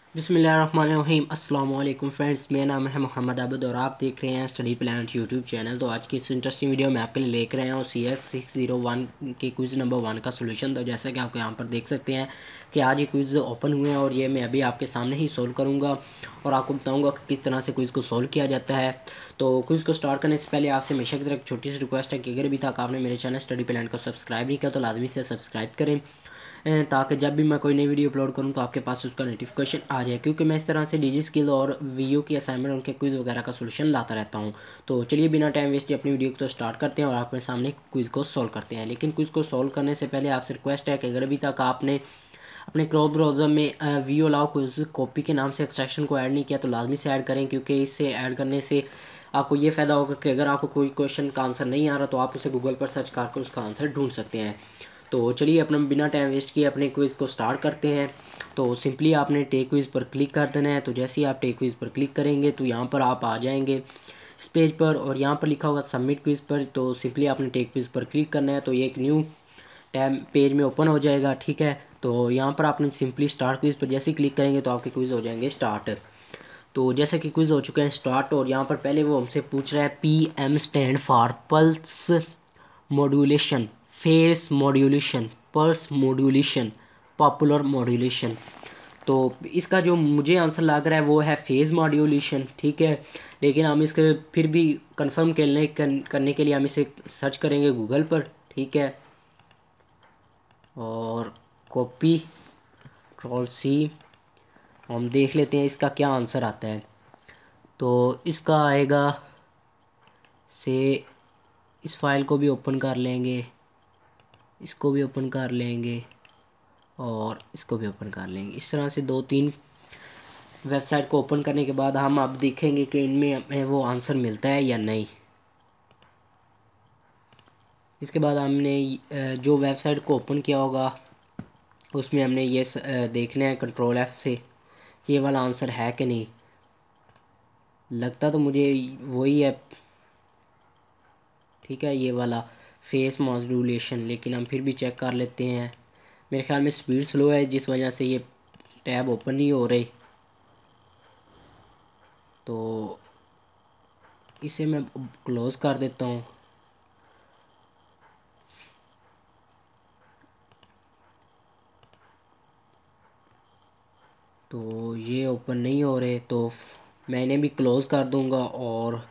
बिस्मिल्लाहिर्रहमानिर्रहीम। अस्सलाम वालेकुम फ्रेंड्स, मेरा नाम है मोहम्मद आबिद और आप देख रहे हैं स्टडी प्लानट यूट्यूब चैनल। तो आज की इस इंटरेस्टिंग वीडियो में आपके लिए लेकर आया हूँ CS601 के क्विज़ नंबर 1 का सोल्यूशन। तो जैसा कि आप यहाँ पर देख सकते हैं कि आज ये क्विज़ ओपन हुए हैं और ये मैं अभी आपके सामने ही सोल्व करूँगा और आपको बताऊँगा कि किस तरह से क्विज़ को सोल्व किया जाता है। तो क्विज़ को स्टार्ट करने से पहले आपसे हमेशा की तरह एक छोटी सी रिक्वेस्ट है कि अगर अभी तक आपने मेरे चैनल स्टडी प्लानट को सब्सक्राइब नहीं किया तो लाजमी से सब्सक्राइब करें ताकि जब भी मैं कोई नई वीडियो अपलोड करूं तो आपके पास उसका नोटिफिकेशन आ जाए, क्योंकि मैं इस तरह से डिजी स्किल और वीओ की असाइनमेंट उनके क्विज़ वगैरह का सोल्यूशन लाता रहता हूं। तो चलिए बिना टाइम वेस्ट अपनी वीडियो को तो स्टार्ट करते हैं और आपके सामने क्विज़ को सॉल्व करते हैं। लेकिन क्विज़ को सॉल्व करने से पहले आपसे रिक्वेस्ट है कि अगर अभी तक आपने अपने क्रोम ब्राउज़र में वीओ लाओ क्विज़ कॉपी के नाम से एक्सट्रैक्शन को ऐड नहीं किया तो लाजमी से ऐड करें, क्योंकि इससे ऐड करने से आपको ये फ़ायदा होगा कि अगर आपको कोई क्वेश्चन का आंसर नहीं आ रहा तो आप उसे गूगल पर सर्च करके उसका आंसर ढूंढ सकते हैं। तो चलिए अपना बिना टाइम वेस्ट किए अपने क्विज़ को स्टार्ट करते हैं। तो सिंपली आपने टेक क्विज़ पर क्लिक कर देना है। तो जैसे ही आप टेक क्विज़ पर क्लिक करेंगे तो यहाँ पर आप आ जाएंगे इस पेज पर और यहाँ पर लिखा होगा सबमिट क्विज़ पर। तो सिंपली आपने टेक क्विज़ पर क्लिक करना है तो ये एक न्यू टैब पेज में ओपन हो जाएगा। ठीक है, तो यहाँ पर आपने सिंपली स्टार्ट क्विज़ पर जैसे ही क्लिक करेंगे तो आपके क्विज़ हो जाएंगे स्टार्ट। तो जैसे कि क्विज़ हो चुके हैं स्टार्ट और यहाँ पर पहले वो हमसे पूछ रहा है PM stand for pulse modulation, phase modulation, pulse modulation, popular modulation. तो इसका जो मुझे आंसर लग रहा है वो है फेज़ मॉड्यूलेशन। ठीक है, लेकिन हम इसके फिर भी कंफर्म करने के लिए हम इसे सर्च करेंगे गूगल पर। ठीक है, और कॉपी कंट्रोल C हम देख लेते हैं इसका क्या आंसर आता है। तो इसका आएगा से इस फाइल को भी ओपन कर लेंगे, इसको भी ओपन कर लेंगे और इसको भी ओपन कर लेंगे। इस तरह से 2-3 वेबसाइट को ओपन करने के बाद हम अब देखेंगे कि इनमें हमें वो आंसर मिलता है या नहीं। इसके बाद हमने जो वेबसाइट को ओपन किया होगा उसमें हमने ये देखना है कंट्रोल F से ये वाला आंसर है कि नहीं। लगता तो मुझे वही है। ठीक है, ये वाला फेस मॉड्यूलेशन, लेकिन हम फिर भी चेक कर लेते हैं। मेरे ख्याल में स्पीड स्लो है जिस वजह से ये टैब ओपन नहीं हो रही। तो इसे मैं क्लोज़ कर देता हूँ। तो ये ओपन नहीं हो रहे तो मैं इन्हें भी क्लोज़ कर दूंगा और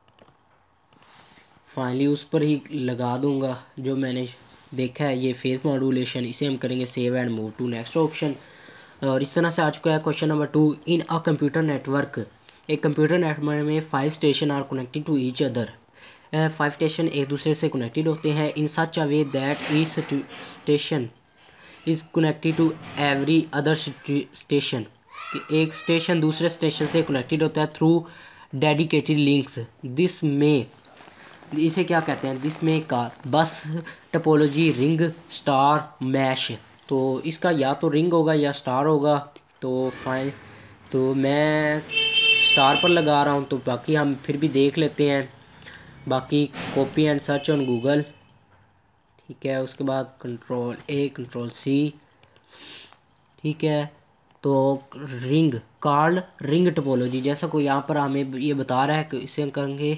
फाइनली उस पर ही लगा दूंगा जो मैंने देखा है ये फेस मॉड्यूलेशन। इसे हम करेंगे save and move to next option. और इस तरह से आ चुका है question number 2। In a computer network, एक कंप्यूटर नेटवर्क में 5 station are connected to each other. 5 station एक दूसरे से कनेक्टेड होते हैं in such a way that each station is connected to every other station. एक स्टेशन दूसरे स्टेशन से कनेक्टेड होता है थ्रू डेडिकेटेड लिंक्स। दिस में इसे क्या कहते हैं, दिस में का बस टपोलॉजी रिंग स्टार मैश। तो इसका या तो रिंग होगा या स्टार होगा। तो फाइन, तो मैं स्टार पर लगा रहा हूँ। तो बाकी हम फिर भी देख लेते हैं। बाकी copy and search on Google. ठीक है, उसके बाद कंट्रोल A कंट्रोल C। ठीक है, तो रिंग कार्ल रिंग टोपोलॉजी जैसा कोई यहाँ पर हमें ये बता रहा है कि इसे हम करेंगे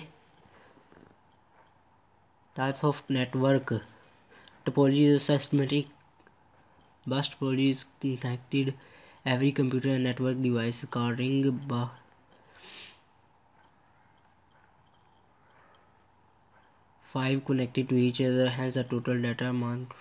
types of network topology systematic bus topology is connected every computer network device called ring 5 connected to each other has a total data amount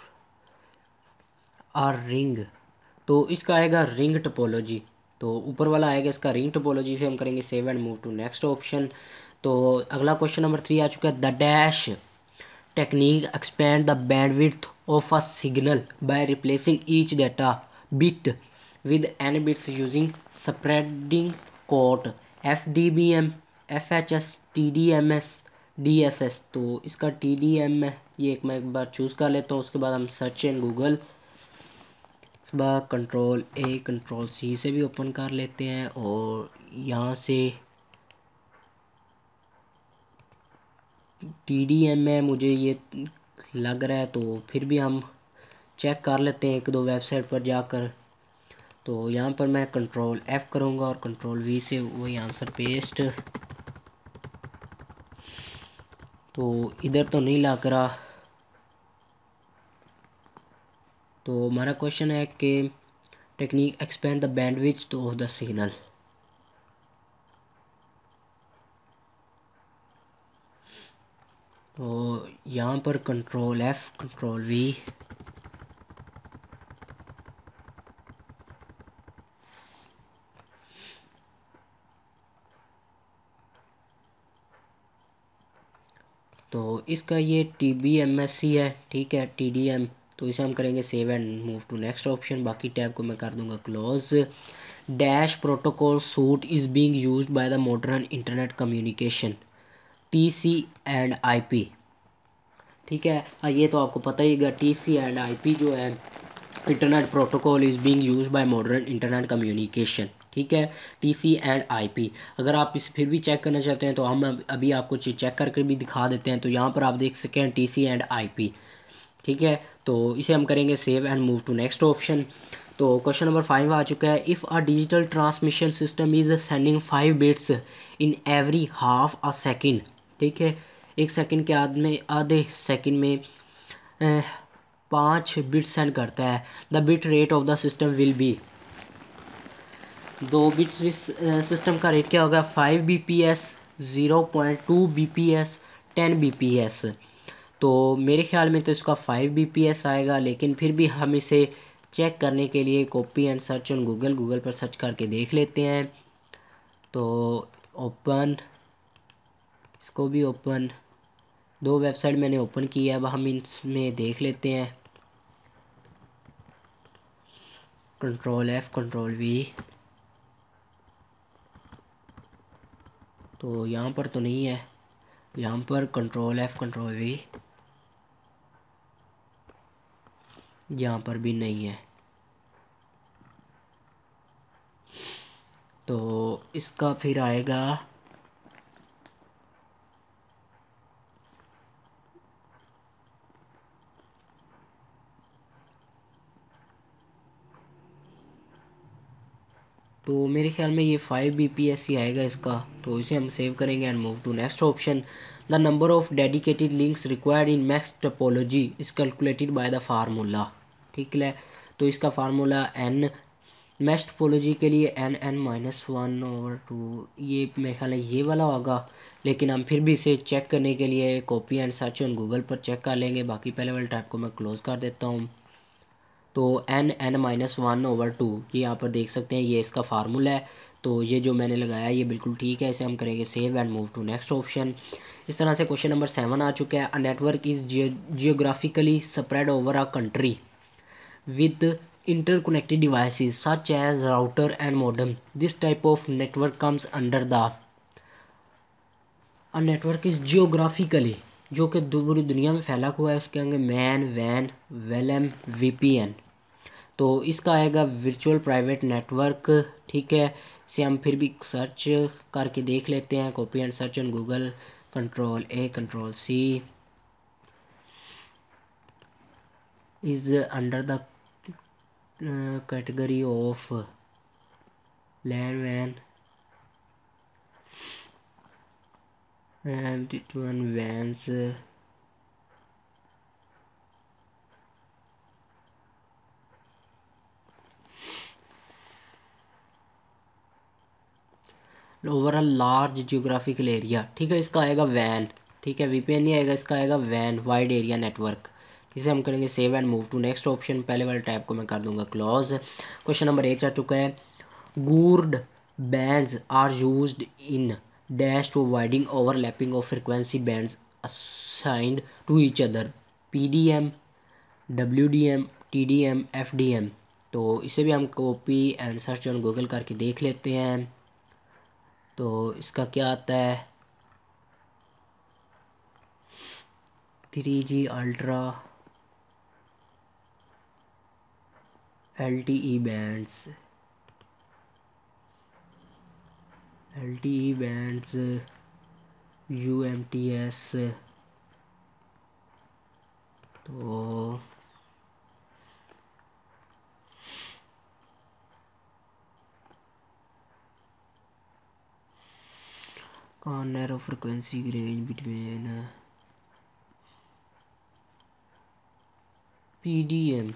or ring. तो इसका आएगा रिंग टोपोलॉजी। तो ऊपर वाला आएगा इसका रिंग टोपोलॉजी से हम करेंगे save and move to next option. तो अगला क्वेश्चन नंबर 3 आ चुका है। The dash technique expand the bandwidth of a signal by replacing each data bit with n bits using spreading code FDBM FHS TDMS DSS। तो इसका TDM है ये मैं एक बार चूज़ कर लेता हूँ। उसके बाद हम सर्च इन गूगल, उसके बाद कंट्रोल A कंट्रोल C से भी ओपन कर लेते हैं और यहाँ से TDM है मुझे ये लग रहा है। तो फिर भी हम चेक कर लेते हैं एक दो वेबसाइट पर जाकर। तो यहाँ पर मैं कंट्रोल F करूँगा और कंट्रोल V से वही आंसर पेस्ट। तो इधर तो नहीं लग रहा। तो हमारा क्वेश्चन है कि technique expand the bandwidth of the signal. तो यहाँ पर कंट्रोल F कंट्रोल V। तो इसका ये TBMSC है, ठीक है, TDM। तो इसे हम करेंगे save and move to next option. बाकी टैब को मैं कर दूंगा close. Dash protocol suite is being used by the modern internet communication TC and IP। ठीक है, ये तो आपको पता ही है। TC एंड IP जो है internet protocol is being used by modern internet communication. ठीक है, TC एंड IP। अगर आप इसे फिर भी चेक करना चाहते हैं तो हम अभी आपको चेक करके भी दिखा देते हैं। तो यहाँ पर आप देख सकें TC एंड IP। ठीक है, तो इसे हम करेंगे save and move to next option. तो क्वेश्चन नंबर 5 आ चुका है। If a digital transmission system is sending 5 bits in every half a second. ठीक है, एक सेकंड के आधे सेकंड में 5 बिट सेंड करता है। The bit rate of the system will be. 2 bits system का रेट क्या होगा? 5 bps, 0.2 bps, 10 bps। तो मेरे ख्याल में तो इसका 5 bps आएगा, लेकिन फिर भी हम इसे चेक करने के लिए copy and search on Google पर सर्च करके देख लेते हैं। तो ओपन, इसको भी ओपन। 2 वेबसाइट मैंने ओपन की है, अब हम इसमें देख लेते हैं। Control F control V। तो यहाँ पर तो नहीं है, यहाँ पर कंट्रोल F कंट्रोल V, यहाँ पर भी नहीं है। तो इसका फिर आएगा तो मेरे ख्याल में ये 5 bps ही आएगा इसका। तो इसे हम सेव करेंगे and move to next option. The number of dedicated links required in mesh topology is calculated by the formula. ठीक है, तो इसका फार्मूला n मैक्स टोपोलॉजी के लिए n-1/2। ये मेरे ख्याल है ये वाला होगा, लेकिन हम फिर भी इसे चेक करने के लिए copy and search on Google पर चेक कर लेंगे। बाकी पहले वाले टाइप को मैं क्लोज कर देता हूँ। तो n-1/2 ये यहाँ पर देख सकते हैं, ये इसका फार्मूला है। तो ये जो मैंने लगाया ये बिल्कुल ठीक है। इसे हम करेंगे save and move to next option. इस तरह से क्वेश्चन नंबर 7 आ चुका है। A network is geographically spread over a country with interconnected devices such as router and modem. This type of network comes under the a network is geographically, जो कि पूरी दुनिया में फैला हुआ है। उसके आगे मैन वैन वेलम VPN। तो इसका आएगा वर्चुअल प्राइवेट नेटवर्क। ठीक है, इसे हम फिर भी सर्च करके देख लेते हैं। Copy and search on Google. Control A control C is under the category of LAN वैन and it one vans over a large geographical area. ठीक है, इसका आएगा वैन। ठीक है, VPN नहीं आएगा, इसका आएगा वैन वाइड एरिया नेटवर्क। इसे हम करेंगे save and move to next option. पहले वाले टैब को मैं कर दूंगा क्लोज। क्वेश्चन नंबर 8 आ चुका है। Guard bands are used in dash to avoiding overlapping of frequency bands assigned to each other. PDM, WDM, TDM, FDM। तो इसे भी हम copy and search on Google करके देख लेते हैं। तो इसका क्या आता है? 3G ultra LTE bands, UMTS। तो कहाँ नैरो फ्रिक्वेंसी की रेंज बिटवीन PDM,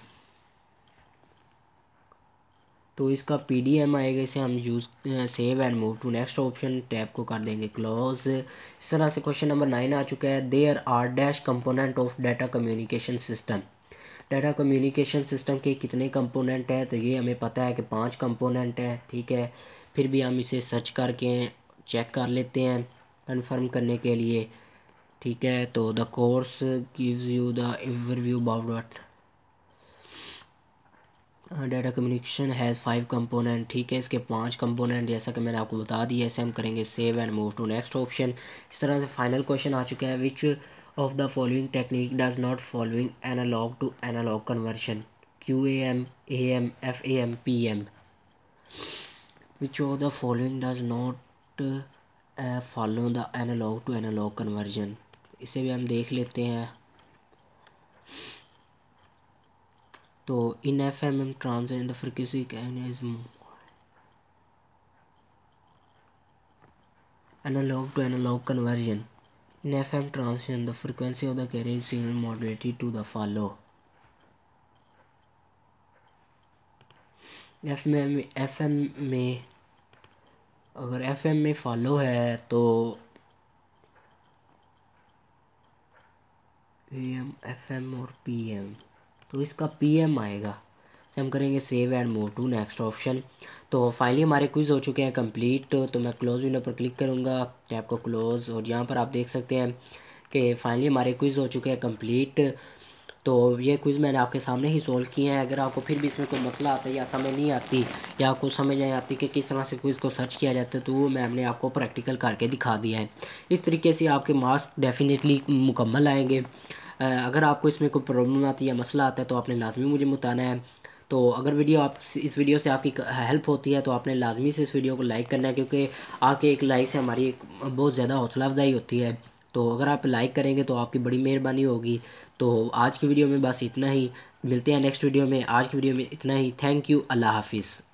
तो इसका PDM आएगा। इसे हम use save and move to next option tab को कर देंगे क्लोज। इस तरह से क्वेश्चन नंबर 9 आ चुका है। There are dash component of data communication system. Data communication system के कितने कंपोनेंट हैं, तो ये हमें पता है कि 5 कंपोनेंट हैं, ठीक है। फिर भी हम इसे सर्च करके चेक कर लेते हैं कंफर्म करने के लिए, ठीक है। तो the course gives you the overview about what data communication has 5 component, ठीक है। इसके 5 कंपोनेंट जैसा कि मैंने आपको बता दिया। इसे हम करेंगे save and move to next option. इस तरह से फाइनल क्वेश्चन आ चुका है। Which of the following technique does not following analog to analog conversion, QAM, AM, FAM, PM। Which of the following does not follow the analog to analog conversion, इसे भी हम देख लेते हैं। तो in FMM trans in the frequency can analog to analog conversion. In FM transition, the frequency of the carrier signal modulated to the follow. FM में अगर FM में फॉलो है तो AM, FM और PM, तो इसका PM आएगा। से हम करेंगे save and move to next option. तो फाइनली हमारे क्विज़ हो चुके हैं कंप्लीट। तो मैं क्लोज विंडो पर क्लिक करूँगा, टैब को क्लोज, और यहाँ पर आप देख सकते हैं कि फाइनली हमारे क्विज़ हो चुके हैं कंप्लीट। तो ये क्विज़ मैंने आपके सामने ही सोल्व किए हैं। अगर आपको फिर भी इसमें कोई मसला आता है या समझ नहीं आती या आपको समझ नहीं आती कि किस तरह से क्विज़ को सर्च किया जाता है, तो वो मैंने आपको प्रैक्टिकल करके दिखा दिया है। इस तरीके से आपके मार्क्स डेफिनेटली मुकम्मल आएंगे। अगर आपको इसमें कोई प्रॉब्लम आती है या मसला आता है तो आपने लाजमी मुझे बताना है। तो अगर इस वीडियो से आपकी हेल्प होती है तो आपने लाजमी से इस वीडियो को लाइक करना है, क्योंकि आपके एक लाइक से हमारी बहुत ज़्यादा हौसला अफजाई होती है। तो अगर आप लाइक करेंगे तो आपकी बड़ी मेहरबानी होगी। तो आज की वीडियो में बस इतना ही, मिलते हैं नेक्स्ट वीडियो में। आज की वीडियो में इतना ही। थैंक यू, अल्लाह हाफिज़।